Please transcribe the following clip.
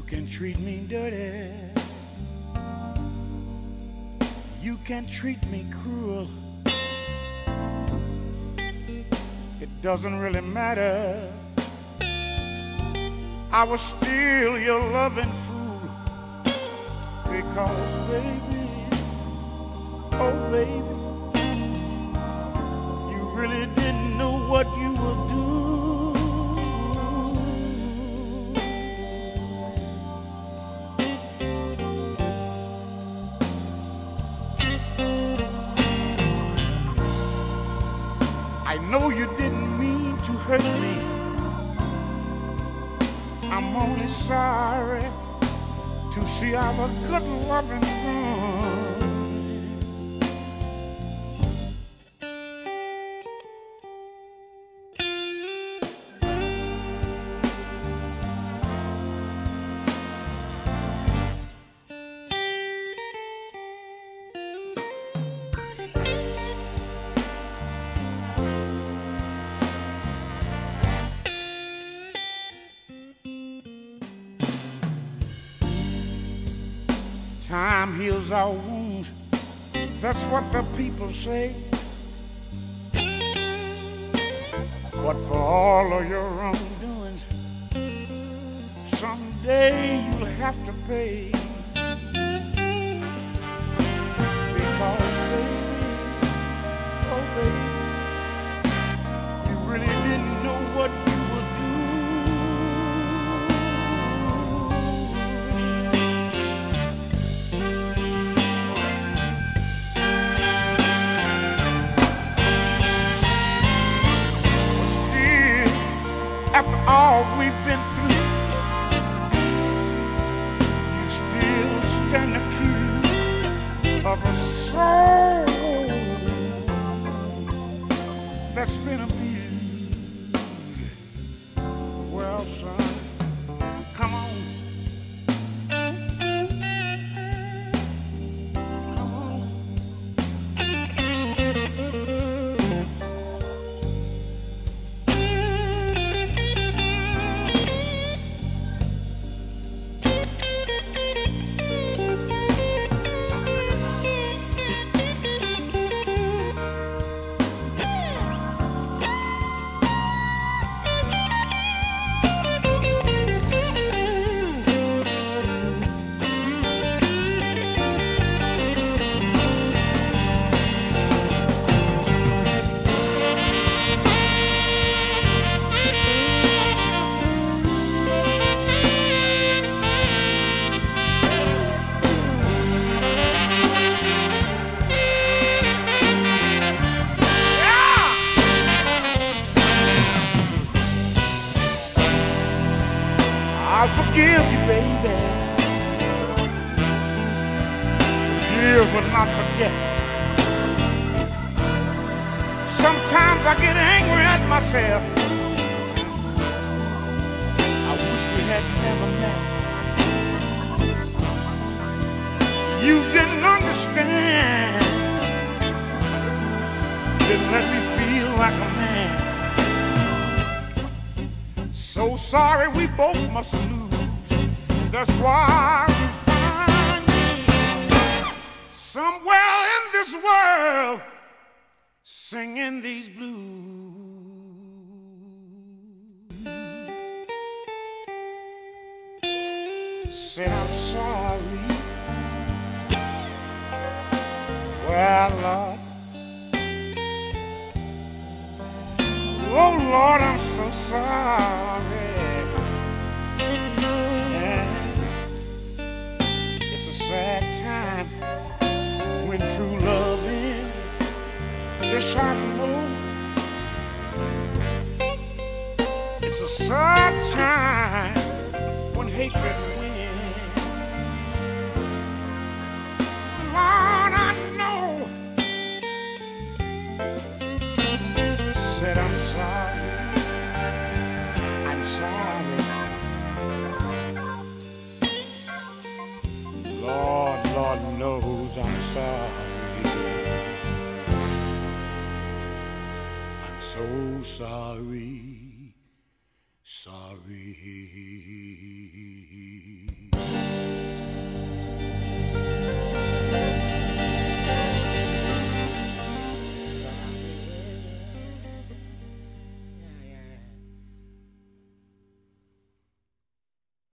You can treat me dirty, you can treat me cruel. It doesn't really matter, I was still your loving fool. Because baby, oh baby, you really didn't know what you would do. I know you didn't mean to hurt me, I'm only sorry to see our good loving room. Time heals our wounds, that's what the people say. But for all of your wrongdoings, someday you'll have to pay. Because baby, oh baby, you really didn't know what you would do. After all we've been through, you still stand accused of a soul that's been abused. Well, son, come on. Come on. I'll forgive you, baby. Forgive but not forget. Sometimes I get angry at myself. I wish we had never met. You didn't understand. Didn't let me feel like a man. So sorry we both must lose. That's why you find me somewhere in this world singing these blues. Said I'm sorry. Well, Lord, oh Lord, I'm so sorry. And it's a sad time when true love ends. This I know. It's a sad time when hatred wins. Lord, I know. Said I'm sorry. I'm sorry. Lord knows I'm sorry. I'm so sorry. Sorry.